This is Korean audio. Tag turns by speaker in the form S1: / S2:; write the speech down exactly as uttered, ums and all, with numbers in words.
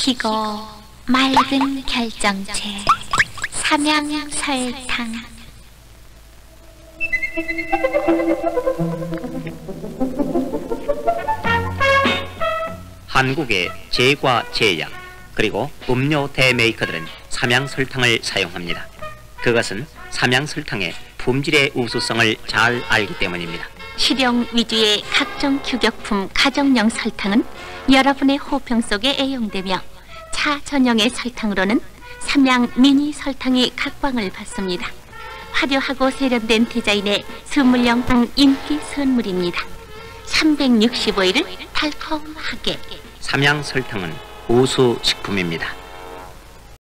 S1: 시고 맑은 결정체 삼양설탕.
S2: 한국의 제과, 제약, 그리고 음료 대메이커들은 삼양설탕을 사용합니다. 그것은 삼양설탕의 품질의 우수성을 잘 알기 때문입니다.
S1: 실용 위주의 각종 규격품 가정용 설탕은 여러분의 호평 속에 애용되며 차 전용의 설탕으로는 삼양 미니 설탕이 각광을 받습니다. 화려하고 세련된 디자인의 선물용 인기 선물입니다. 삼백육십오 일을 달콤하게.
S2: 삼양설탕은 우수 식품입니다.